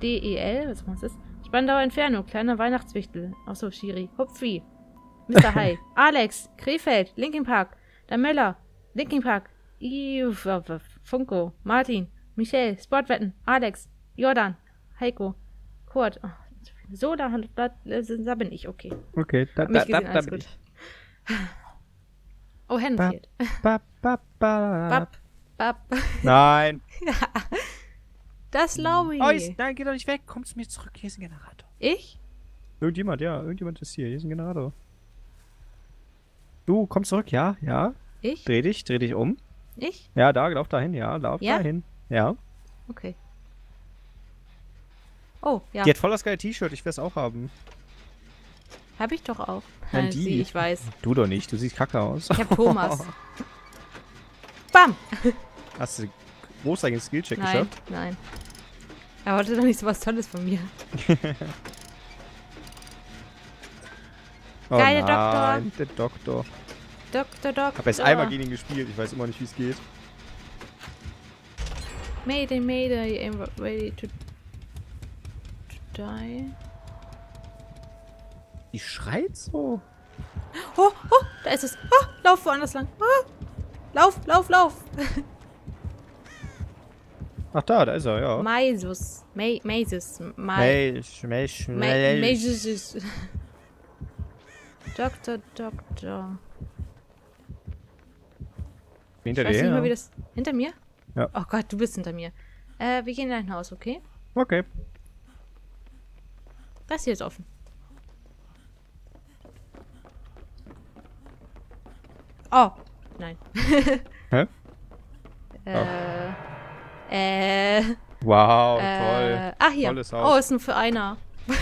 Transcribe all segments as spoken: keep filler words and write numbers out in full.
D E L, was ist das? Spandauer Inferno, kleiner Weihnachtswichtel. Achso, Shiri. Hupfi. Mister Hai. Alex. Krefeld. Linkin Park. Der Möller. Linkin Park. Iu, Funko. Martin. Michelle. Sportwetten. Alex. Jordan. Heiko. Kurt. Oh, so, da, da, da bin ich, okay. Okay, da, da, da, da bin ich. Oh, Hen fehlt. Bap, bap, bap. Bap, bap. Nein. Das glaube ich. Oh, ist, nein, geh doch nicht weg. Komm zu mir zurück. Hier ist ein Generator. Ich? Irgendjemand, ja. Irgendjemand ist hier. Hier ist ein Generator. Du, komm zurück. Ja, ja. Ich? Dreh dich, dreh dich um. Ich? Ja, da, lauf dahin. Ja, lauf Ja? dahin. Ja. Okay. Oh, ja. Die hat voll das geile T-Shirt. Ich will es auch haben. Hab ich doch auch. Nein, Äh, die. Sie, ich weiß. Du doch nicht. Du siehst kacke aus. Ich hab Thomas. Bam! Hast du großartigen Skillcheck Nein, geschafft? nein. Er wollte doch nicht so was Tolles von mir. Oh Geile nein, der Doktor. Doktor, Doktor. Ich hab erst einmal gegen ihn gespielt. Ich weiß immer nicht, wie es geht. Mayday, Mayday, I'm ready to, to die. Die schreit so. Oh, oh, da ist es. Oh, lauf woanders lang. Oh, lauf, lauf, lauf. Ach da, da ist er, ja. Maisus. May, Maisus. Melch, Melch, Melch. Maisus. Doktor, Doktor. Hinter Ich weiß dir nicht mal, wie her. das... Hinter mir? Ja. Oh Gott, du bist hinter mir. Äh, wir gehen in dein Haus, okay? Okay. Das hier ist offen. Oh, nein. Hä? Äh, äh, Wow, äh, toll. ah, hier. Tolles Haus. Oh, ist nur für einer.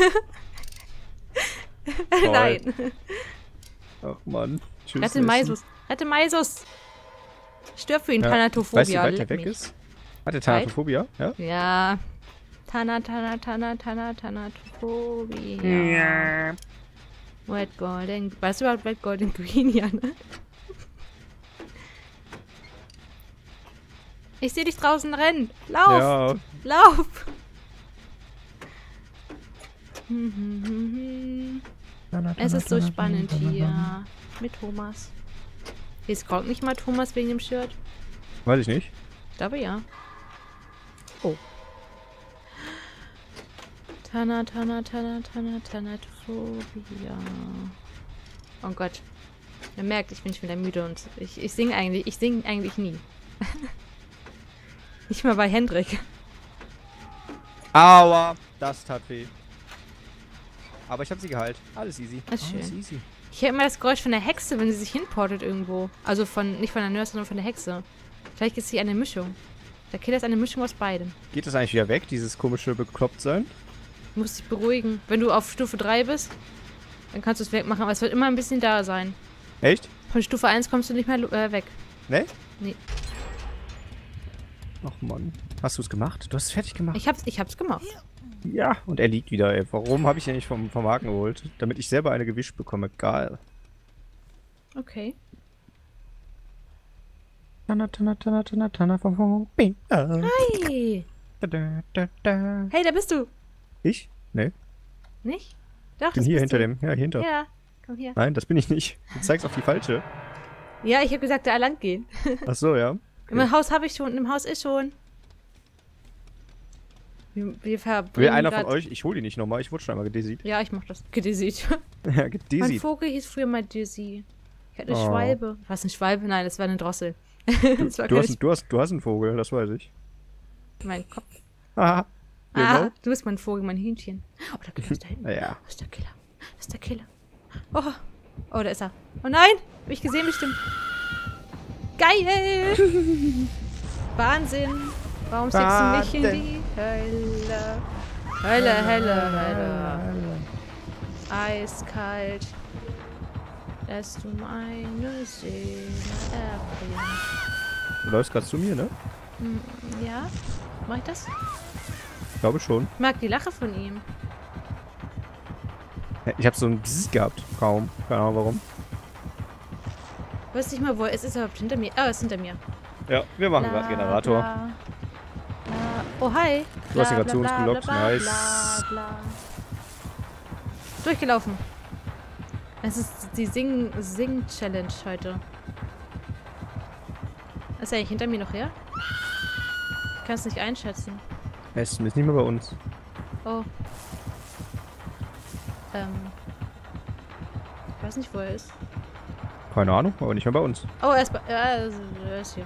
Nein. Ach Mann. Tschüss. Rette Maisus. Rette Maisus. Stirb für ihn, Ja. Thanatophobia. Weißt du, wie weit der leck weg mich. ist? Hat der Thanatophobia? Ja? Ja. Tana, Tana, Tana, Tana, Thanatophobia. Ja. Red Golden. Weißt du überhaupt Red Golden Green, ja, ne? Ich sehe dich draußen rennen. Lauf! Ja. Lauf! Es ist so spannend hier. Mit Thomas. Ist kommt nicht mal Thomas wegen dem Shirt? Weiß ich nicht. Ich glaube ja. Oh. Tana, Tana, Tana, Tana, Thanatophobia. Oh Gott. Man merkt, ich bin schon wieder müde und ich, ich singe eigentlich, ich singe eigentlich nie. Nicht mal bei Hendrik. Aua, das tat weh. Aber ich habe sie geheilt. Alles easy. Das ist Alles schön. easy. Ich höre immer das Geräusch von der Hexe, wenn sie sich hinportet irgendwo. Also von, nicht von der Nurse, sondern von der Hexe. Vielleicht ist sie eine Mischung. Der Killer ist eine Mischung aus beidem. Geht das eigentlich wieder weg, dieses komische Beklopptsein? Du musst dich beruhigen. Wenn du auf Stufe drei bist, dann kannst du es wegmachen, aber es wird immer ein bisschen da sein. Echt? Von Stufe eins kommst du nicht mehr äh, weg. Ne? Nee. Ach Mann. Hast du es gemacht? Du hast es fertig gemacht. Ich hab's, ich hab's gemacht. Ja, und er liegt wieder, ey. Warum habe ich ihn nicht vom, vom Haken geholt? Damit ich selber eine gewischt bekomme. Geil. Okay. Tana, tana, tana, tana, tana, vom, vom, bing, ah. Hi! Da, da, da, da. Hey, da bist du! Ich? Ne. Nicht? Doch, Ich bin das hier bist hinter du. dem. Ja, hier hinter. Ja, komm hier. Nein, das bin ich nicht. Du zeigst auf die falsche. Ja, ich habe gesagt, da lang gehen. Ach so, ja. Im Haus habe ich schon, im Haus ist schon. Wir, wir verbringen Will einer von grad- euch? Ich hole die nicht nochmal. Ich wurde schon einmal gedizzied. Ja, ich mach das. Gedizzied. Ja, Mein gedizzied. Vogel hieß früher mal Dizzy. Ich hatte eine Oh. Schwalbe. Was, eine Schwalbe? Nein, das war eine Drossel. Du, das war du, keine hast, du, hast, du hast einen Vogel, das weiß ich. Sch- mein Kopf. Aha. Genau. Ah, du bist mein Vogel, mein Hühnchen. Oh, der Killer ist da hinten. Naja. Das ist der Killer. Das ist der Killer. Oh, oh, da ist er. Oh nein! Hab ich gesehen bestimmt. Geil! Wahnsinn! Warum schickst du mich in die Hölle? Hölle, Hölle, Hölle. Eiskalt. Lässt du meine Seele erfrieren. Du läufst gerade zu mir, ne? Hm, ja? Mach ich das? Ich glaube schon. Ich mag die Lache von ihm. Ja, ich habe so ein Bzzz gehabt. Kaum. Keine Ahnung warum. Ich weiß nicht mal, wo er ist. Ist er überhaupt hinter mir? Ah, er ist hinter mir. Ja, wir machen gerade Generator. La, la. Oh, hi. Du hast die Bla, gerade zu uns bla, gelockt. bla, bla, Nice. bla, bla. Durchgelaufen. Es ist die Sing- Sing-Challenge heute. Ist er eigentlich hinter mir noch her? Ich kann es nicht einschätzen. Er ist nicht mehr bei uns. Oh. Ähm. Ich weiß nicht, wo er ist. Keine Ahnung, aber nicht mehr bei uns. Oh, er ist, bei, ja, er ist hier.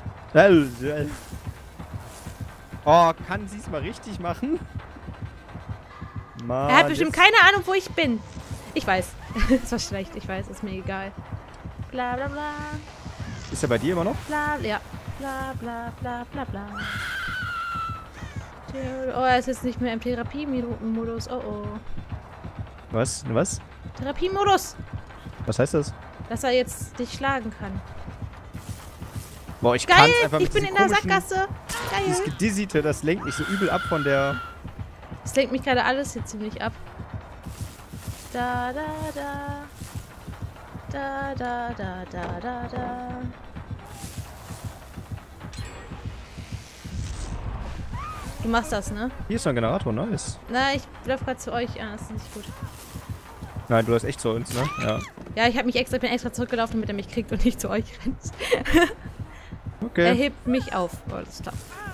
Oh, kann sie es mal richtig machen? Mann, Er hat bestimmt jetzt- keine Ahnung, wo ich bin. Ich weiß. Das war schlecht, ich weiß, ist mir egal. Bla bla bla. Ist er bei dir immer noch? Bla, ja. Bla bla bla bla bla. Oh, er ist jetzt nicht mehr im Therapiemodus. Oh oh. Was? Was? Therapiemodus! Was heißt das? Dass er jetzt dich schlagen kann. Boah, ich Geil! kann's einfach Ich mit bin diesem in der komischen- Sackgasse! Dieses Geil! Gedizzite, das lenkt mich so übel ab von der... Das lenkt mich gerade alles hier ziemlich ab. Da da da. Da da da da da da. Du machst das, ne? Hier ist so ein Generator, nice. Na, ich lauf gerade zu euch. Ah, das ist nicht gut. Nein, du hast echt zu uns, ne? Ja. Ja, ich habe mich extra, bin extra zurückgelaufen, damit er mich kriegt und nicht zu euch rennt. Er Okay. hebt mich auf. Oh, das ist klar.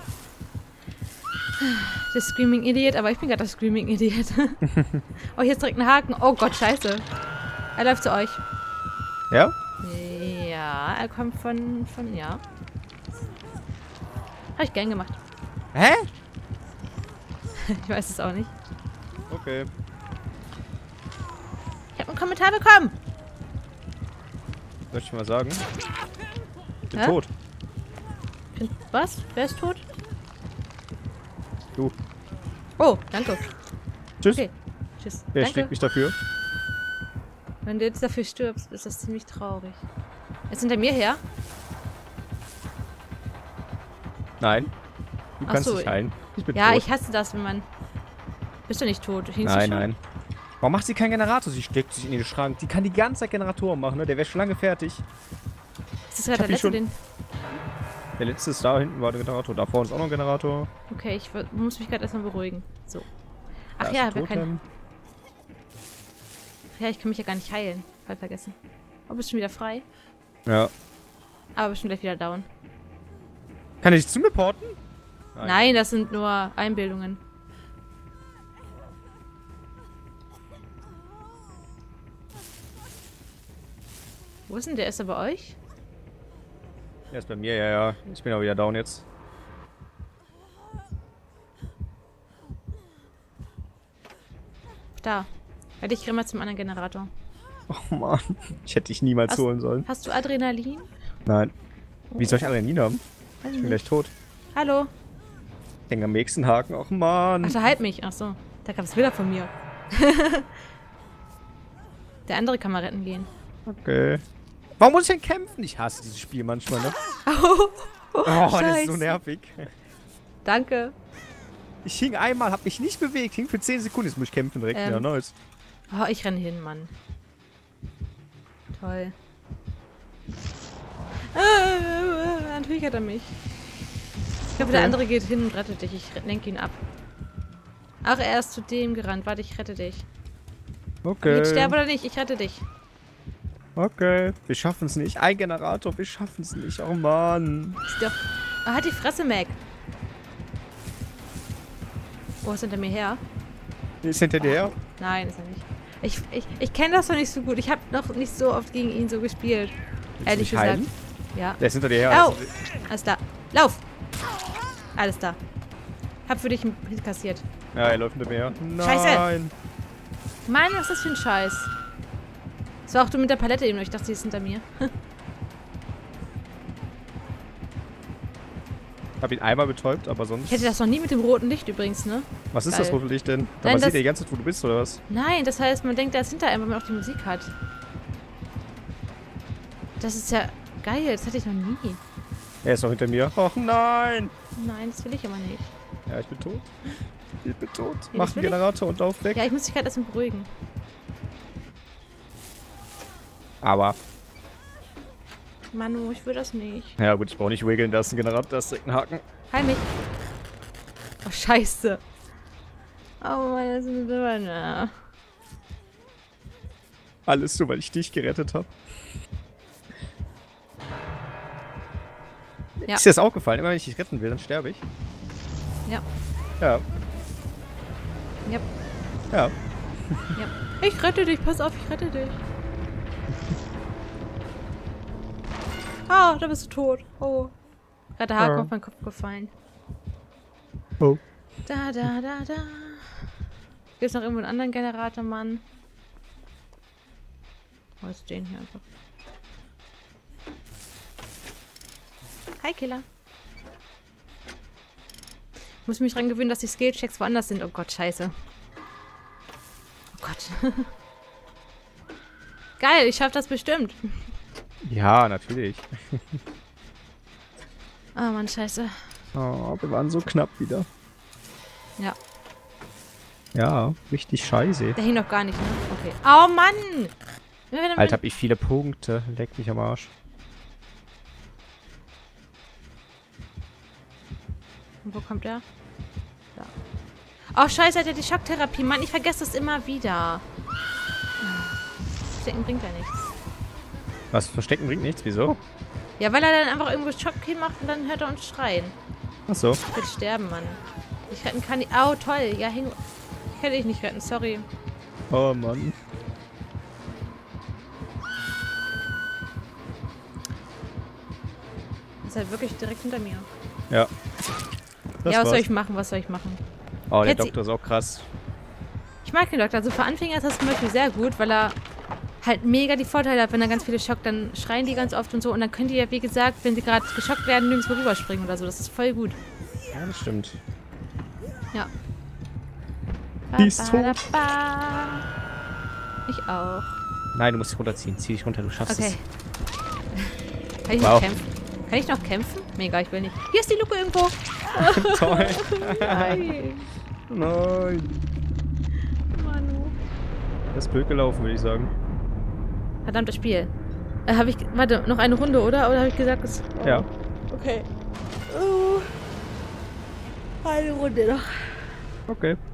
Der Screaming Idiot, aber ich bin gerade der Screaming Idiot. Oh, hier ist direkt ein Haken. Oh Gott, scheiße. Er läuft zu euch. Ja? Ja, er kommt von, von, ja. Habe ich gern gemacht. Hä? Ich weiß es auch nicht. Okay. Ich habe einen Kommentar bekommen. Soll ich mal sagen? Ich bin Hä? tot. Ich bin, was? Wer ist tot? Du. Oh, danke. Tschüss. Okay. Tschüss. Wer Danke. schlägt mich dafür? Wenn du jetzt dafür stirbst, ist das ziemlich traurig. Ist hinter mir her? Nein. Du Ach kannst so. dich heilen. Ich bin Ja, tot. ich hasse das, wenn man... Bist du nicht tot? Hingst du Nein, schon? nein. Warum macht sie keinen Generator? Sie steckt sich in den Schrank. Die kann die ganze Zeit Generatoren machen, ne? Der wäre schon lange fertig. Ist das gerade hab der die letzte, schon- den... Der letzte ist da hinten war der Generator. Da vorne ist auch noch ein Generator. Okay, ich w- muss mich gerade erstmal beruhigen. So. Ach Da ist ja, ein wer kann... Totem. Ach ja, ich kann mich ja gar nicht heilen. Voll vergessen. Oh, bist schon wieder frei? Ja. Aber bist schon gleich wieder down. Kann ich dich zu mir porten? Nein, das sind nur Einbildungen. Wo ist denn der? Ist er bei euch? Der ist bei mir, ja, ja. Ich bin aber wieder down jetzt. Da. Warte, ich renne mal zum anderen Generator. Oh Mann. Ich hätte dich niemals Hast- holen sollen. Hast du Adrenalin? Nein. Wie soll ich Adrenalin haben? Weiß Ich bin gleich tot. Hallo? Ich denke am nächsten Haken. Och Mann. Ach, da halt mich. Ach so. Da gab es wieder von mir. Der andere kann mal retten gehen. Okay. Warum muss ich denn kämpfen? Ich hasse dieses Spiel manchmal, ne? Oh, Oh, das ist so Scheiße. nervig. danke. Ich hing einmal, hab mich nicht bewegt, hing für zehn Sekunden. Jetzt muss ich kämpfen direkt. Ähm. Ja, nice. Oh, ich renne hin, Mann. Toll. Äh, natürlich hat er mich. Ich glaube, der Okay. andere geht hin und rettet dich. Ich lenke ihn ab. Ach, er ist zu dem gerannt. Warte, ich rette dich. Okay. Jetzt sterbe oder nicht? Ich rette dich. Okay. Wir schaffen es nicht. Ein Generator, wir schaffen es nicht. Oh Mann. Ist doch... Oh, halt die Fresse, Mac. Wo ist hinter mir her? Ist hinter dir her? Nein, ist er nicht. Ich, ich, ich kenne das noch nicht so gut. Ich habe noch nicht so oft gegen ihn so gespielt. Willst du Ehrlich mich gesagt. heilen? Ja. Der ist hinter dir her. Au! Also, Alles da. Lauf! Alles da. Hab für dich einen Hit kassiert. ja, er läuft hinter mir her. Scheiße. Nein. Mann, was ist das für ein Scheiß? Das war auch du mit der Palette eben. Ich dachte, sie ist hinter mir. Hab ihn einmal betäubt, aber sonst... Ich hätte das noch nie mit dem roten Licht übrigens, ne? Was ist Geil. das rote Licht denn? Da Nein, man das- sieht ja die ganze Zeit, wo du bist, oder was? Nein, das heißt, man denkt, er ist hinter einem, weil man auch die Musik hat. Das ist ja geil. Das hatte ich noch nie. Er ist noch hinter mir. Och nein. Nein, das will ich aber nicht. Ja, ich bin tot. Ich bin tot. Nee, Mach das einen will ich. Generator und lauf weg. Ja, ich muss dich gerade erstmal beruhigen. Aber... Manu, ich will das nicht. Ja gut, ich brauche nicht wiggeln, da ist ein Generator, da ist direkt ein Haken. Heil mich. Oh, scheiße. Oh Mann, das ist eine Dürre. Alles so, weil ich dich gerettet habe. Ja. Ist dir das aufgefallen? Immer wenn ich dich retten will, dann sterbe ich. Ja. Ja. Ja. Ja. Ja. Ich rette dich, pass auf, ich rette dich. Ah, da bist du tot. Oh. Gerade der Haken Ja. auf meinen Kopf gefallen. Oh. Da, da, da, da. Gibt es noch irgendwo einen anderen Generator, Mann? Wo ist den hier einfach? Hi, Killer. Ich muss mich dran gewöhnen, dass die Skill-Checks woanders sind. Oh Gott, scheiße. Oh Gott. Geil, ich schaff das bestimmt. Ja, natürlich. Oh Mann, scheiße. Oh, wir waren so knapp wieder. Ja. Ja, richtig scheiße. Der hing noch gar nicht, ne? Okay. Oh Mann! Alter, hab ich viele Punkte. Leck mich am Arsch. Und wo kommt der? Da. Oh, scheiße, hat er die Schocktherapie. Mann, ich vergesse das immer wieder. Verstecken bringt ja nichts. Was? Verstecken bringt nichts? Wieso? Ja, weil er dann einfach irgendwo Schock macht und dann hört er uns schreien. Ach so. Ich will sterben, Mann. Ich retten kann ich. Au, toll. Ja, hing. Ich kann dich nicht retten, sorry. Oh Mann. Ist halt wirklich direkt hinter mir. Ja. Das ja, was war's. soll ich machen? Was soll ich machen? Oh, der Hätte Doktor ist auch krass. Ich mag den Doktor. Also für Anfänger ist das zum Beispiel sehr gut, weil er halt mega die Vorteile hat. Wenn er ganz viele schockt, dann schreien die ganz oft und so. Und dann können die ja, wie gesagt, wenn sie gerade geschockt werden, nirgendwo rüberspringen oder so. Das ist voll gut. Ja, das stimmt. Ja. Die ist tot. Ich auch. Nein, du musst dich runterziehen. Zieh dich runter, du schaffst Okay. es. Kann ich Wow. noch kämpfen? Kann ich noch kämpfen? Mega, ich will nicht. Hier ist die Luke irgendwo. Toll. Nein. Nein. Manu. Das ist blöd gelaufen, würde ich sagen. Verdammtes Spiel. Äh, habe ich... Warte, noch eine Runde, oder? Oder habe ich gesagt, es... Oh. Ja. Okay. Oh. Eine Runde noch. Okay.